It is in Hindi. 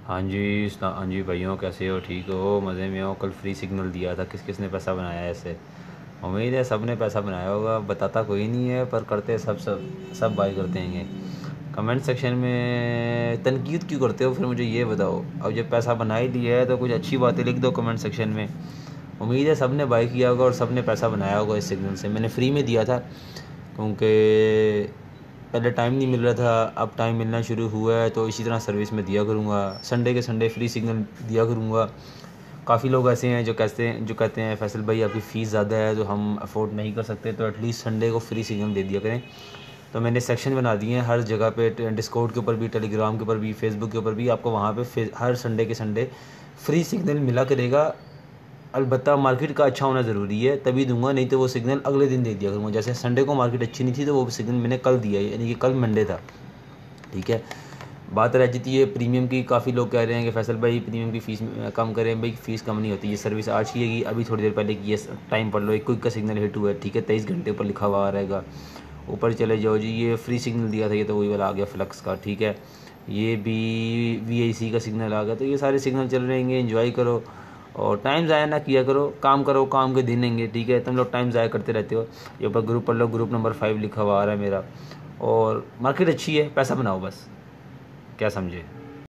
हाँ जी भाइयों, कैसे हो? ठीक हो? मज़े में हो? कल फ्री सिग्नल दिया था, किस किस ने पैसा बनाया है ऐसे? उम्मीद है सब ने पैसा बनाया होगा। बताता कोई नहीं है पर करते सब बाई करते हैं। कमेंट सेक्शन में तनकीद क्यों करते हो फिर, मुझे ये बताओ। अब जब पैसा बना ही लिया है तो कुछ अच्छी बातें लिख दो कमेंट सेक्शन में। उम्मीद है सब ने बाई किया होगा और सब ने पैसा बनाया होगा इस सिग्नल से। मैंने फ्री में दिया था क्योंकि पहले टाइम नहीं मिल रहा था, अब टाइम मिलना शुरू हुआ है तो इसी तरह सर्विस में दिया करूँगा। संडे के संडे फ्री सिग्नल दिया करूँगा। काफ़ी लोग ऐसे हैं जो कहते हैं फैसल भाई आपकी फ़ीस ज़्यादा है तो हम अफोर्ड नहीं कर सकते, तो एटलीस्ट संडे को फ्री सिग्नल दे दिया करें। तो मैंने सेक्शन बना दिए हैं हर जगह पे, डिस्कॉर्ड के ऊपर भी, टेलीग्राम के ऊपर भी, फेसबुक के ऊपर भी। आपको वहाँ पे हर संडे के संडे फ्री सिग्नल मिला करेगा। अलबत्ता मार्केट का अच्छा होना ज़रूरी है तभी दूंगा, नहीं तो वो सिग्नल अगले दिन दे दिया करूँगा। जैसे संडे को मार्केट अच्छी नहीं थी तो वो सिग्नल मैंने कल दिया, यानी कि कल मंडे था। ठीक है, बात रह जाती है प्रीमियम की। काफ़ी लोग कह रहे हैं कि फैसल भाई प्रीमियम की फ़ीस कम करें। भाई फ़ीस कम नहीं होती, ये सर्विस आज की है, अभी थोड़ी देर पहले की है। टाइम पढ़ लो, एक क्विक का सिग्नल हिट हुआ है, ठीक है, 23 घंटे ऊपर लिखा हुआ आ रहेगा। ऊपर चले जाओ जी, ये फ्री सिग्नल दिया था, ये तो वही वाला आ गया फ्लक्स का, ठीक है। ये भी VIC का सिग्नल आ गया। तो ये सारे सिग्नल चल रहेंगे, एंजॉय करो और टाइम ज़ाया ना किया करो। करो, काम के दिन रहेंगे, ठीक है। तुम लोग टाइम ज़ाया करते रहते हो। ये ऊपर ग्रुप पढ़ लो, ग्रुप नंबर 5 लिखा हुआ आ रहा है मेरा। और मार्केट अच्छी है, पैसा बनाओ बस, क्या समझे।